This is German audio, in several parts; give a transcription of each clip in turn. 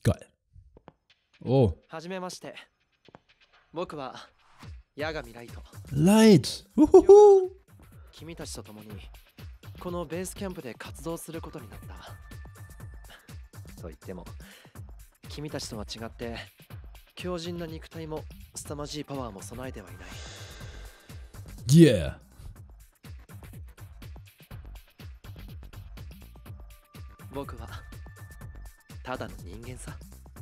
Geil. Oh. はじめまして。僕は八神ライト。 ライト。ふふふ。 君たちと共にこのベースキャンプで活動することになった。と言っても、君たちとは違って強靭な肉体も凄まじいパワーも備えてはいない。 Yeah. 僕はただの人間さ。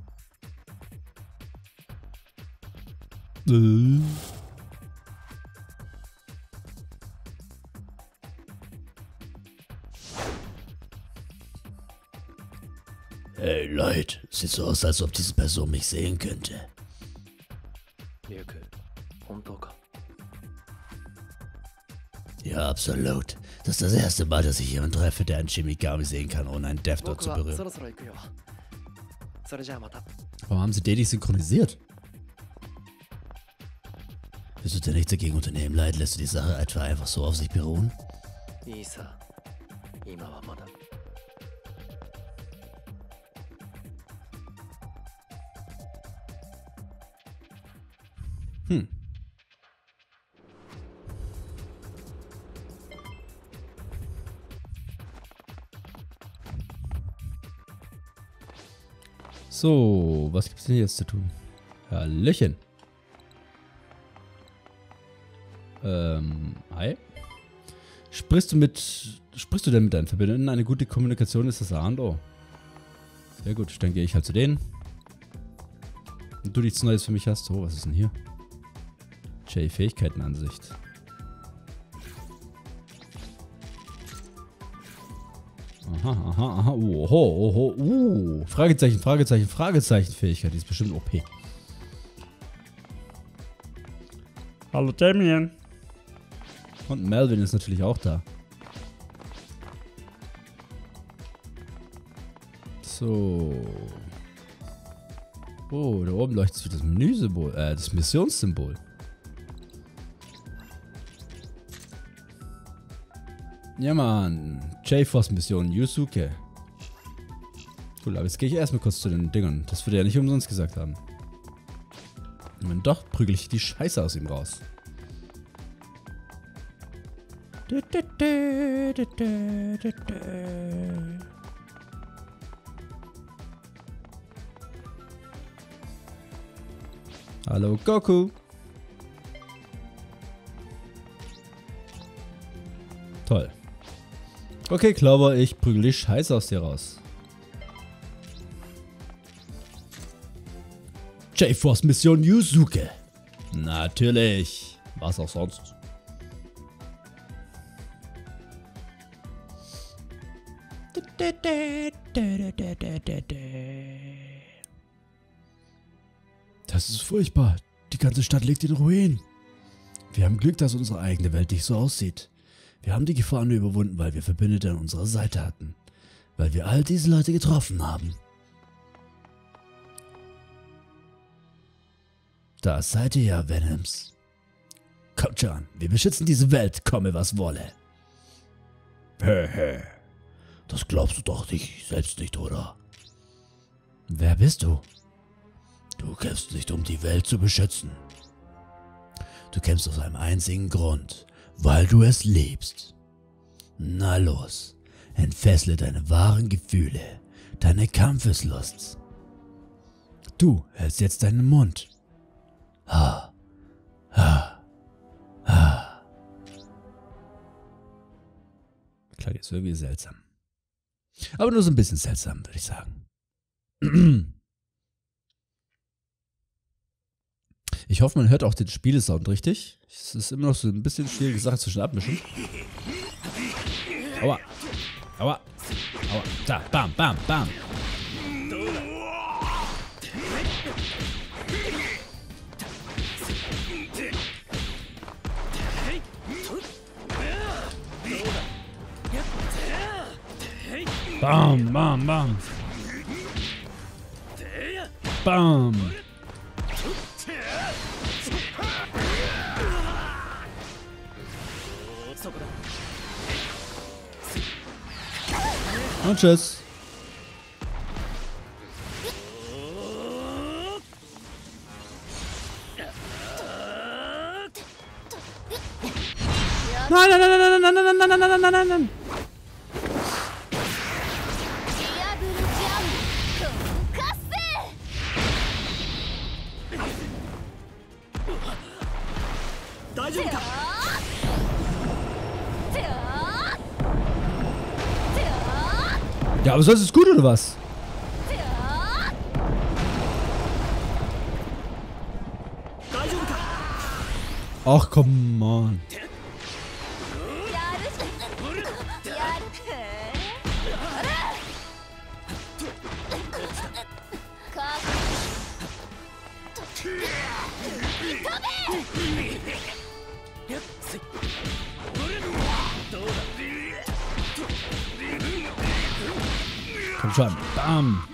Hey, Leute, sieht so aus, als ob diese Person mich sehen könnte. リュウク、本当か? Ja, absolut. Das ist das erste Mal, dass ich jemanden treffe, der einen Shinigami sehen kann, ohne einen Death Note zu berühren. Warum haben sie Daddy synchronisiert? Willst du dir nichts dagegen unternehmen, Leid? Lässt du die Sache etwa einfach so auf sich beruhen? Hm. So, was gibt's denn jetzt zu tun? Hallöchen. Hi. Sprichst du denn mit deinen Verbündeten? Eine gute Kommunikation ist das A und O. Sehr gut, dann gehe ich halt zu denen. Und du nichts Neues für mich hast. Oh, was ist denn hier? Fähigkeitenansicht. Aha, aha, aha. Oho, oho, Fragezeichen, Fragezeichen, Fragezeichen. Fähigkeit, die ist bestimmt OP. Hallo Damien. Und Melvin ist natürlich auch da. So. Oh, da oben leuchtet das Menüsymbol, das Missionssymbol. Ja, Mann. J-Force-Mission, Yusuke. Cool, aber jetzt gehe ich erstmal kurz zu den Dingern. Das würde er ja nicht umsonst gesagt haben. Und wenn doch, prügel ich die Scheiße aus ihm raus. Hallo, Goku. Toll. Okay, Clover, ich prügel die Scheiße aus dir raus. J-Force Mission Yusuke. Natürlich. Was auch sonst. Das ist furchtbar. Die ganze Stadt liegt in Ruinen. Wir haben Glück, dass unsere eigene Welt nicht so aussieht. Wir haben die Gefahr nur überwunden, weil wir Verbündete an unserer Seite hatten. Weil wir all diese Leute getroffen haben. Da seid ihr ja, Venoms. Kommt schon, wir beschützen diese Welt, komme was wolle. Hehe. Das glaubst du doch nicht, selbst nicht, oder? Wer bist du? Du kämpfst nicht, um die Welt zu beschützen. Du kämpfst aus einem einzigen Grund. Weil du es liebst. Na los, entfessle deine wahren Gefühle, deine Kampfeslust. Du hältst jetzt deinen Mund. Ha, ha, ha. Klar, jetzt irgendwie seltsam. Aber nur so ein bisschen seltsam, würde ich sagen. Ich hoffe, man hört auch den Spielesound richtig. Es ist immer noch so ein bisschen schwierige Sache zwischen Abmischen. Aua. Aua. Aua. Da. Bam, bam, bam. Bam, bam, bam. Bam. Und tschüss. Nein, nein, nein, nein, nein, nein, nein, nein, nein, nein, nein, nein. Ja, aber sonst ist es gut, oder was? Ach, komm, Mann. Komm schon. Bam.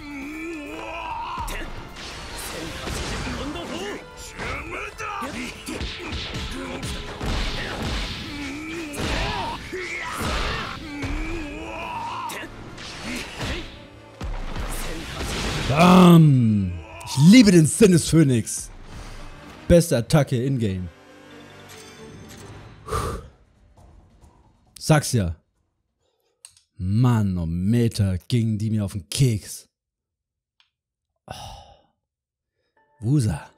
Bam. Ich liebe den Sinnesphönix. Beste Attacke in-game. Sag's ja. Manometer gingen die mir auf den Keks. Oh. Wusa.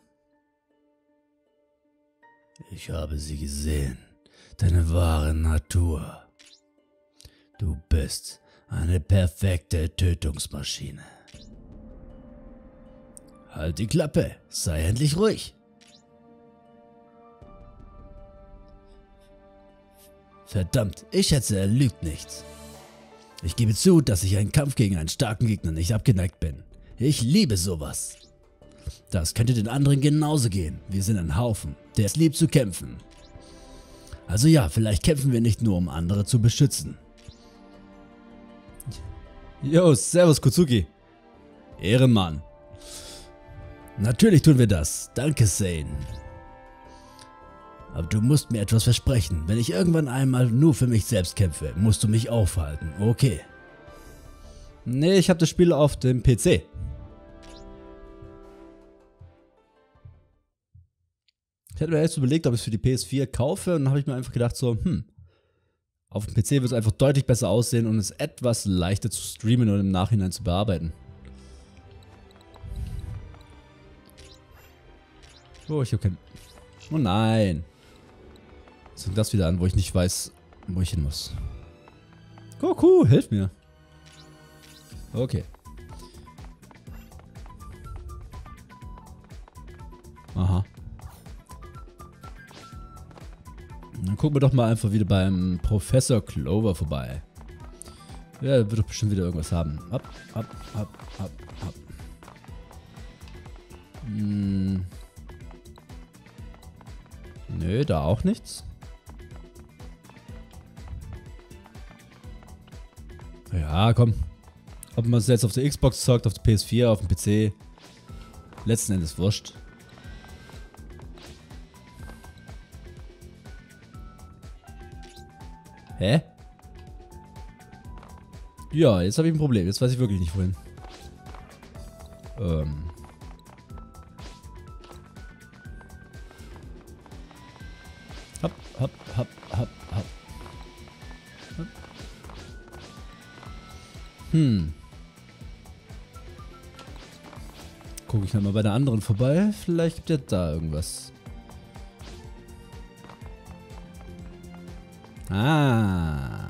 Ich habe sie gesehen. Deine wahre Natur. Du bist eine perfekte Tötungsmaschine. Halt die Klappe. Sei endlich ruhig. Verdammt, ich schätze, er lügt nicht. Ich gebe zu, dass ich einen Kampf gegen einen starken Gegner nicht abgeneigt bin. Ich liebe sowas. Das könnte den anderen genauso gehen. Wir sind ein Haufen, der es liebt zu kämpfen. Also ja, vielleicht kämpfen wir nicht nur, um andere zu beschützen. Yo, servus Kutsuki. Ehrenmann. Natürlich tun wir das. Danke, Zane. Aber du musst mir etwas versprechen. Wenn ich irgendwann einmal nur für mich selbst kämpfe, musst du mich aufhalten, okay? Nee, ich habe das Spiel auf dem PC. Ich hätte mir erst überlegt, ob ich es für die PS4 kaufe und dann habe ich mir einfach gedacht so, auf dem PC wird es einfach deutlich besser aussehen und es etwas leichter zu streamen und im Nachhinein zu bearbeiten. Oh, ich habe kein... Oh nein. Jetzt fängt das wieder an, wo ich nicht weiß, wo ich hin muss. Goku, hilf mir. Okay. Aha. Dann gucken wir doch mal einfach wieder beim Professor Clover vorbei. Ja, der wird doch bestimmt wieder irgendwas haben. Ab. Nö, da auch nichts. Ja, komm. Ob man es jetzt auf der Xbox zockt, auf der PS4, auf dem PC. Letzten Endes wurscht. Hä? Ja, jetzt habe ich ein Problem. Jetzt weiß ich wirklich nicht, wohin. Hopp. Gucke ich mal bei der anderen vorbei. Vielleicht gibt es da irgendwas. Ah.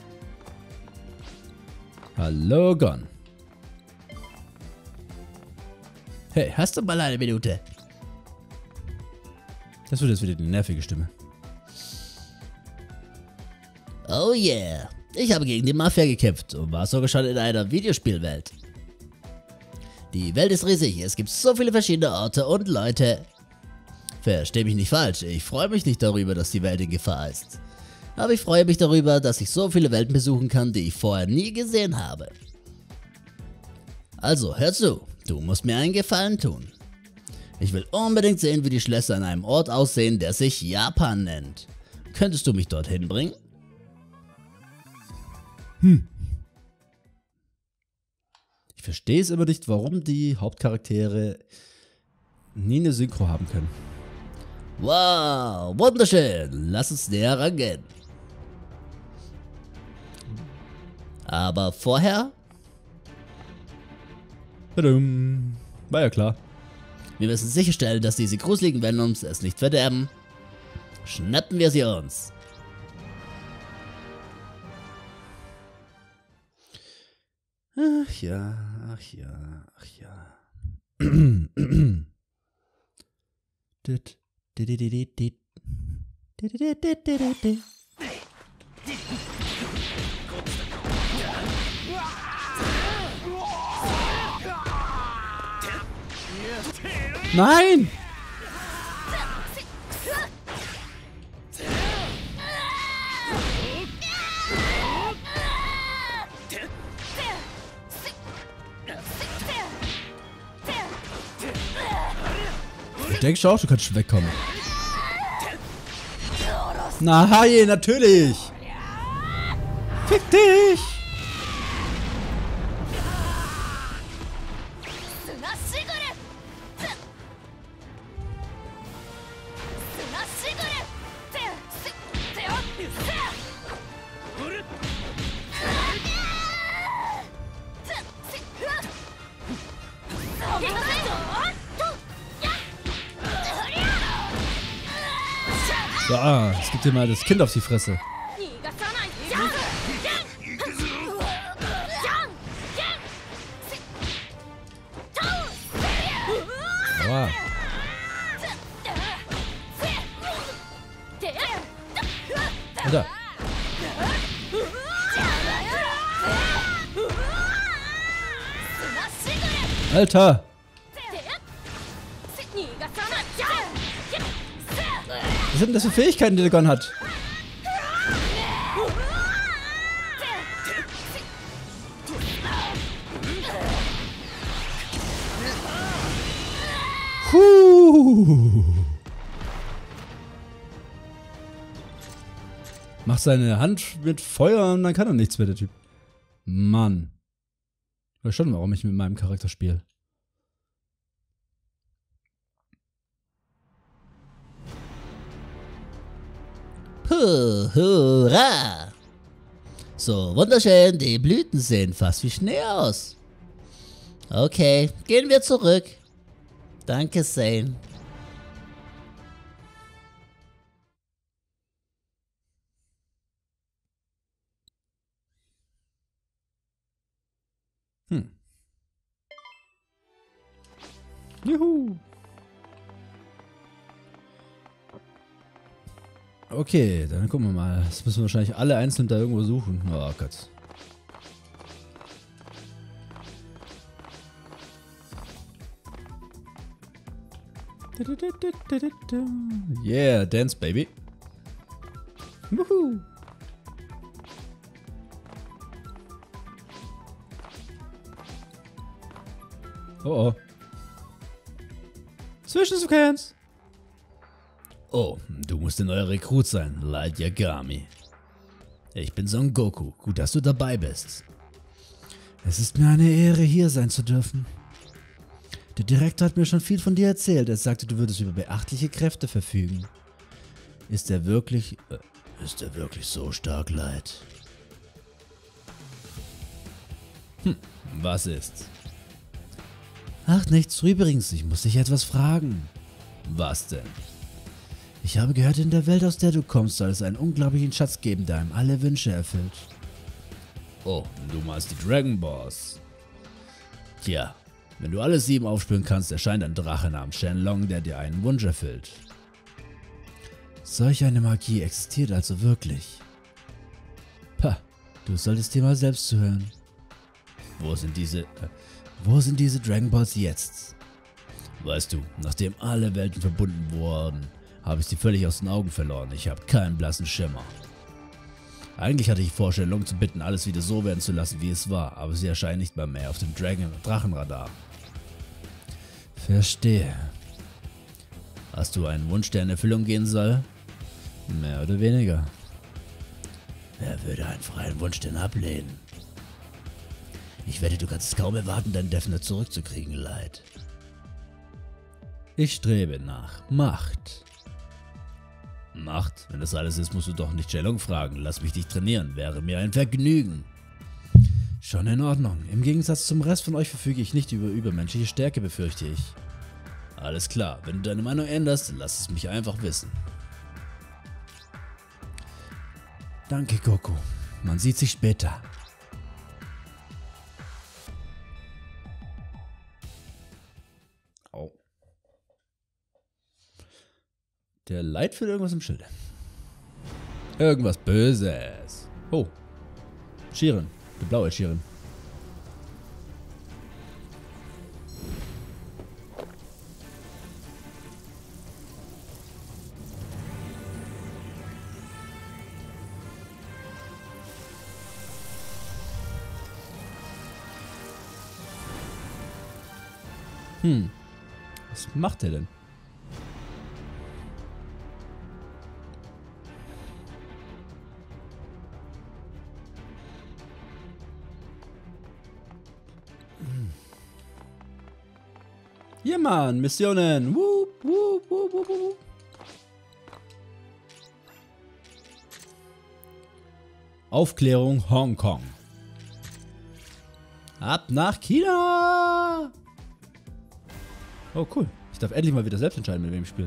Hallo, Gon. Hey, hast du mal eine Minute? Das wird jetzt wieder die nervige Stimme. Oh yeah. Ich habe gegen die Mafia gekämpft und war sogar schon in einer Videospielwelt. Die Welt ist riesig, es gibt so viele verschiedene Orte und Leute. Versteh mich nicht falsch, ich freue mich nicht darüber, dass die Welt in Gefahr ist. Aber ich freue mich darüber, dass ich so viele Welten besuchen kann, die ich vorher nie gesehen habe. Also, hör zu, du musst mir einen Gefallen tun. Ich will unbedingt sehen, wie die Schlösser an einem Ort aussehen, der sich Japan nennt. Könntest du mich dorthin bringen? Ich verstehe es immer nicht, warum die Hauptcharaktere nie eine Synchro haben können. Wow, wunderschön. Lass uns näher rangehen. Aber vorher... Badum. War ja klar. Wir müssen sicherstellen, dass diese gruseligen Venoms es nicht verderben. Schnappen wir sie uns. Ach ja, ach ja, ach ja. Nein! Ich denke schon, du kannst schon wegkommen. Nein, natürlich! Fick dich! So, es gibt dir mal das Kind auf die Fresse. Aua. Alter. Alter. Was sind denn das für Fähigkeiten, die der Gon hat? Macht seine Hand mit Feuer und dann kann er nichts mehr, der Typ. Mann. Ich weiß schon, warum ich mit meinem Charakter spiele. Hurra! So wunderschön, die Blüten sehen fast wie Schnee aus. Okay, gehen wir zurück. Danke, Zane. Juhu. Okay, dann gucken wir mal. Das müssen wir wahrscheinlich alle einzeln da irgendwo suchen. Oh Gott. Yeah, dance, baby. Wuhu. Oh oh. Switch du kannst. Oh, du musst der neue Rekrut sein, Light Yagami. Ich bin Son Goku. Gut, dass du dabei bist. Es ist mir eine Ehre, hier sein zu dürfen. Der Direktor hat mir schon viel von dir erzählt. Er sagte, du würdest über beachtliche Kräfte verfügen. Ist er wirklich so stark, Light? Was ist? Ach, nichts. Übrigens, ich muss dich etwas fragen. Was denn? Ich habe gehört, in der Welt, aus der du kommst, soll es einen unglaublichen Schatz geben, der einem alle Wünsche erfüllt. Oh, du meinst die Dragon Balls. Tja, wenn du alle 7 aufspüren kannst, erscheint ein Drache namens Shenlong, der dir einen Wunsch erfüllt. Solch eine Magie existiert also wirklich. Pah, du solltest dir mal selbst zuhören. Wo sind diese Dragon Balls jetzt? Weißt du, nachdem alle Welten verbunden wurden, habe ich sie völlig aus den Augen verloren. Ich habe keinen blassen Schimmer. Eigentlich hatte ich vor, Shenlong zu bitten, alles wieder so werden zu lassen, wie es war, aber sie erscheinen nicht mehr auf dem Drachenradar. Verstehe. Hast du einen Wunsch, der in Erfüllung gehen soll? Mehr oder weniger. Wer würde einfach einen Wunsch denn ablehnen? Ich wette, du kannst es kaum erwarten, dein Death Note zurückzukriegen, Light. Ich strebe nach Macht. Macht? Wenn das alles ist, musst du doch nicht Shenlong fragen. Lass mich dich trainieren, wäre mir ein Vergnügen. Schon in Ordnung. Im Gegensatz zum Rest von euch verfüge ich nicht über übermenschliche Stärke, befürchte ich. Alles klar, wenn du deine Meinung änderst, lass es mich einfach wissen. Danke, Goku. Man sieht sich später. Au. Der Light führt irgendwas im Schilde. Irgendwas Böses. Oh. Shirin. Der blaue Shirin. Was macht er denn? Ja, Mann, Missionen. Wup, wup, wup, wup, wup. Aufklärung Hongkong. Ab nach China. Oh, cool. Ich darf endlich mal wieder selbst entscheiden, mit wem ich spiele.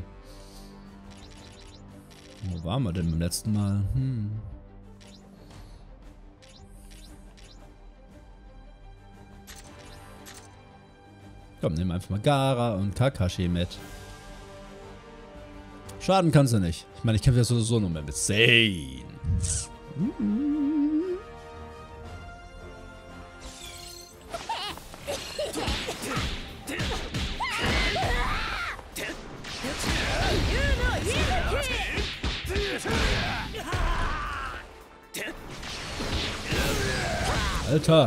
Wo waren wir denn beim letzten Mal? Komm, nehmen wir einfach mal Gaara und Kakashi mit. Schaden kannst du nicht. Ich meine, ich kämpfe ja sowieso nur mehr mit Sane. Alter.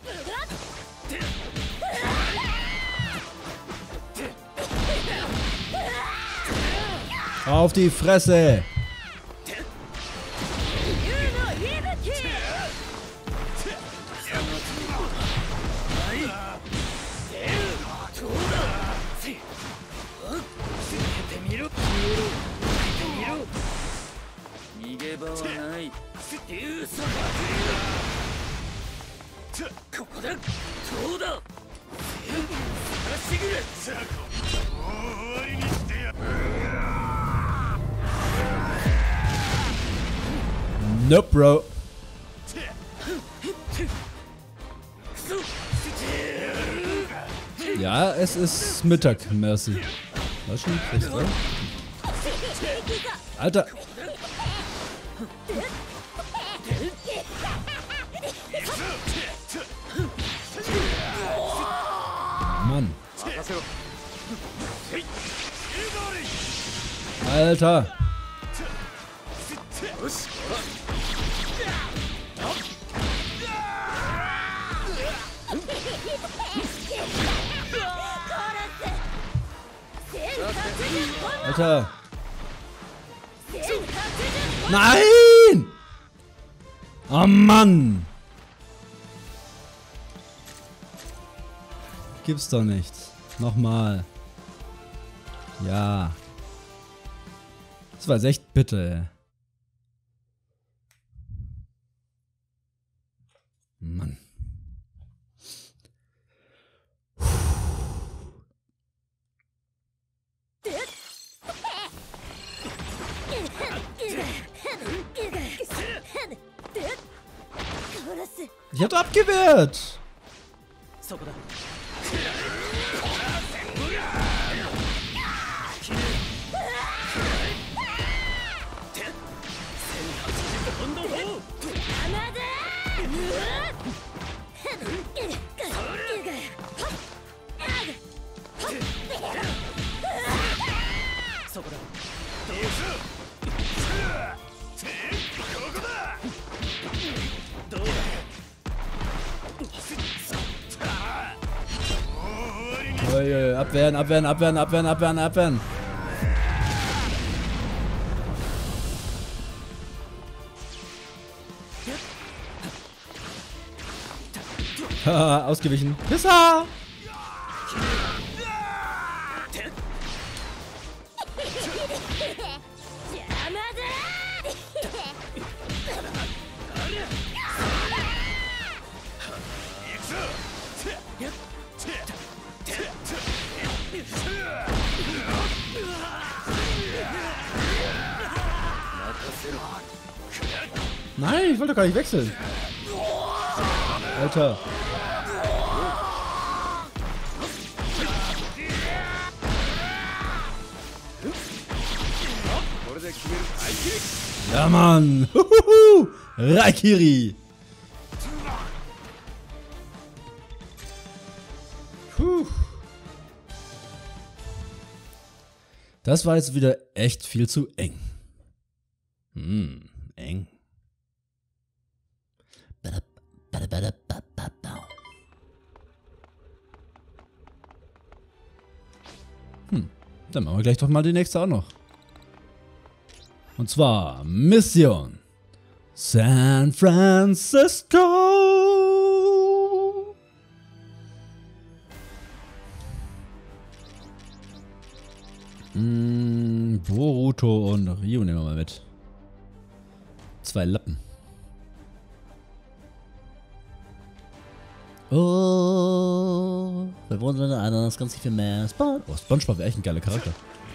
Auf die Fresse. Nope, Bro. Ja, es ist Mittag, Mercy. Was schon? Alter. Mann. Alter. Alter. Nein! Oh Mann! Gibt's doch nicht. Nochmal. Ja. Das war jetzt echt bitter, ey. Mann. Ich hab abgewehrt. Abwehren, abwehren, abwehren, abwehren, abwehren, abwehren. Haha, ausgewichen. Pisser! Nein, ich wollte gar nicht wechseln. Alter. Ja, Mann. Huhuhu. Raikiri. Puh. Das war jetzt wieder echt viel zu eng. Eng. Dann machen wir gleich doch mal die nächste auch noch. Und zwar Mission San Francisco. Boruto und Ryu nehmen wir mal mit. 2 Lappen. Oh, wir wurden in einer das ganz viel mehr. Oh, SpongeBob wäre echt ein geiler Charakter.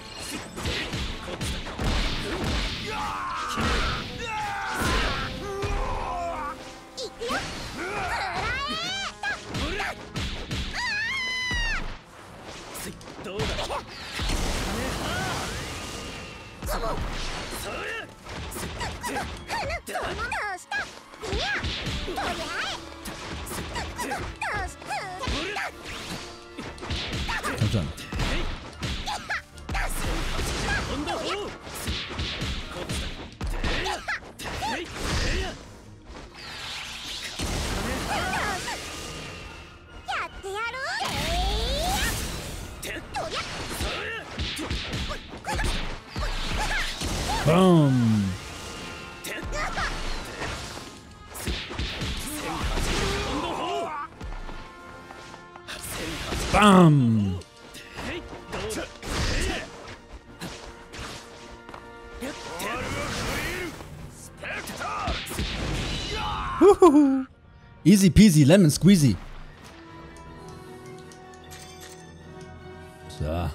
Komm schon. Boom. Bam. Huhuhu. Easy peasy lemon squeezy. So.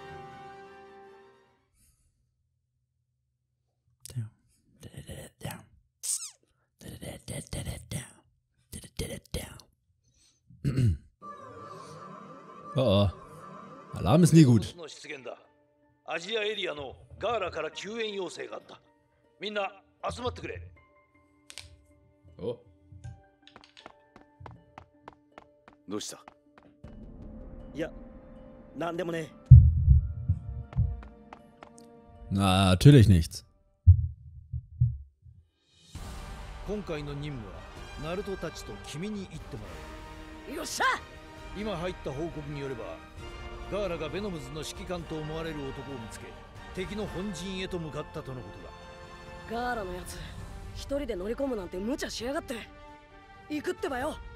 Oh, Alarm ist nie gut. アジアエリアのガーラから救援要請があった。みんな集まってくれ。 Oh. どうした？ いや、なんでもね。 Na, natürlich nichts. 今回の任務はナルトたちと君に行ってもらう。 よっしゃ。 今入った報告によれば、ガーラがベノムズの指揮官と思われる男を見つけ、敵の本陣へと向かったとのことだ。 ガーラのやつ、一人で乗り込むなんて無茶しやがって。行くってばよ。